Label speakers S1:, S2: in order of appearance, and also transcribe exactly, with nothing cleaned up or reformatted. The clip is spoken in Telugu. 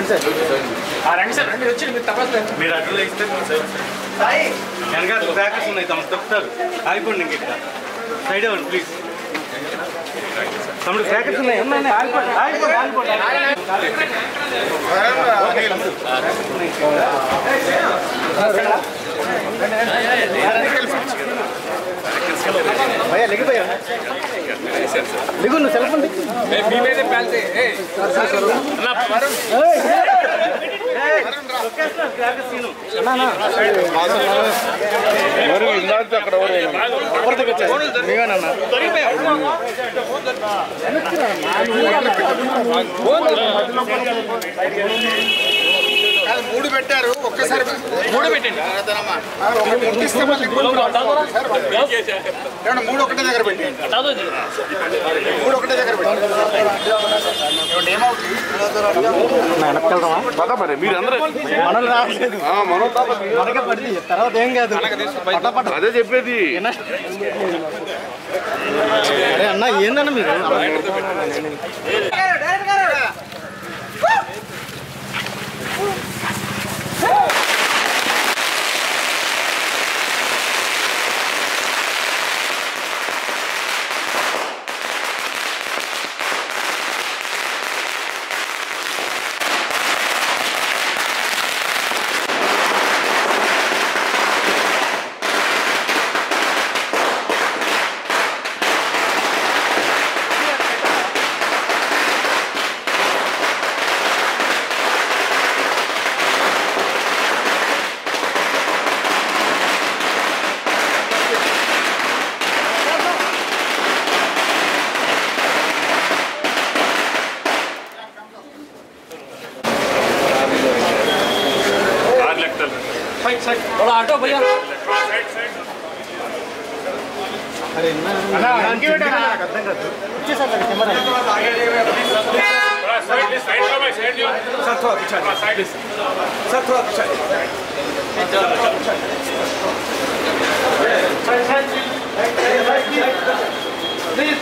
S1: రండి సార్ రండి వచ్చి మీరు తప్పదు మీరు అడ్రస్ ఇస్తే వెనక బ్యాకర్స్ ఉన్నాయి తమ తప్పుతారు ఆగిపోండి ఇంక ఇక్కడ సైడ్ అవ్వండి ప్లీజ్ తమ్ముడు బ్యాకర్స్ ఉన్నాయి ఆగిపోండి ఆగిపోండి ఆగిపోండి भैया लेके भैया देखो ना सेल फोन देख मैं भी मेरे पैल से ए ना वरुण ना ना वरुण इंदा అక్కడ ఎవరు ఎవరు దగ్గర నీగా నాన్న మూడు పెట్టారు ఒక్కసారి మూడు పెట్టండి మూడు ఒకటే దగ్గర పెట్టండి మూడు ఒకటే దగ్గర పెట్టండి మరి మీరు అందరూ మనం రావట్లేదు మనకే పడి తర్వాత ఏం కాదు అదే చెప్పేది అరే అన్న ఏందన్న మీరు थोड़ा ऑटो भैया अरे ना अंकी बेटा करते करते पीछे से कैमरा थोड़ा साइड साइड का भाई साइड जो सर थोड़ा पीछे साइड सर थोड़ा पीछे साइड साइड प्लीज